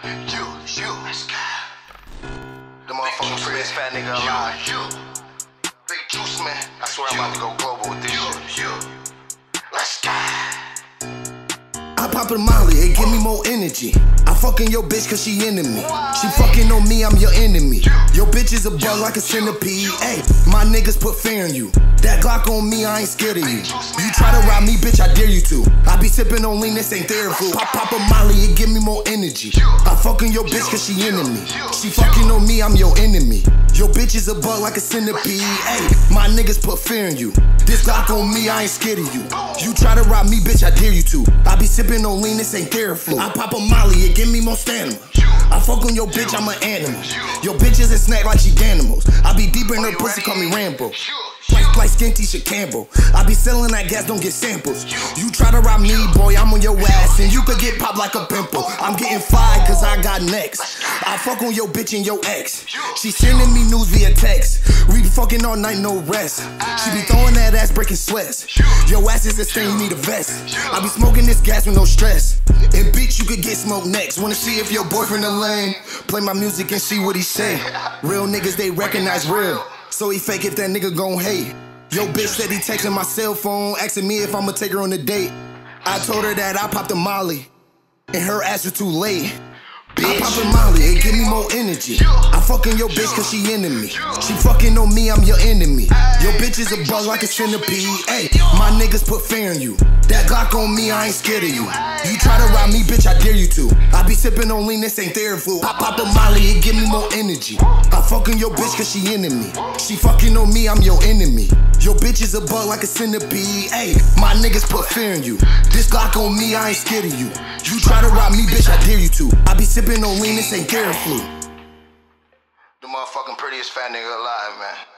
You. The motherfucking prettiest fat nigga alive. Big Juice, man. I swear I'm about to go global with this shit. Let's go. I pop a Molly, it give me more energy. I fucking your bitch cause she into me. She fucking on me, I'm your enemy. Your bitch is a bug like a centipede. Ayy, my niggas put fear in you. That Glock on me, I ain't scared of you. You try to rob me, bitch, I dare you to. I be sipping on lean, this ain't therapy. Pop a Molly, it give me more energy. I fucking your bitch cause she into me. She fucking on me, I'm your enemy. Your bitch is a bug like a centipede. Ayy, my niggas put fear in you. This Glock on me, I ain't scared of you. You try to rob me, bitch, I dare you to. I be sipping on lean, this ain't therapy. I pop a Molly, it give me more stamina. I fuck on your bitch, I'm an animal. Your bitch is a snack like she Danimals. I be deep in her pussy, call me Rambo. Like skin Tisha Campbell. I be selling that gas, don't get samples. You try to rob me, boy, I'm on your ass, and you could get popped like a pimple. I'm getting fired cause I got next. I fuck on your bitch and your ex. She sending me news via text. We be fucking all night, no rest. She be throwing that ass, breaking sweats. Your ass is a stain, you need a vest. I be smoking this gas with no stress. And bitch, you could get smoked next. Wanna see if your boyfriend a lame? Play my music and see what he say. Real niggas, they recognize real. So he fake if that nigga gon' hate. Yo bitch said he texting my cell phone, asking me if I'ma take her on a date. I told her that I popped a Molly, and her ass was too late. I pop a Molly, it give me more energy. I fucking your bitch cause she into me. She fucking on me, I'm your enemy. Your bitch is a bug like a centipede. Ayy, my niggas put fear in you. That Glock on me, I ain't scared of you. You try to rob me, bitch, I dare you to. I be sipping on lean, this ain't therapy. Pop a Molly, it give me more energy. I fucking your bitch cause she into me. She fucking on me, I'm your enemy. Your bitch is a bug like a centipede. Ayy, my niggas put fear in you. This Glock on me, I ain't scared of you. You try to rob me, bitch, I dare you to. I be sipping on lean, this ain't therapy. The motherfucking prettiest fat nigga alive, man.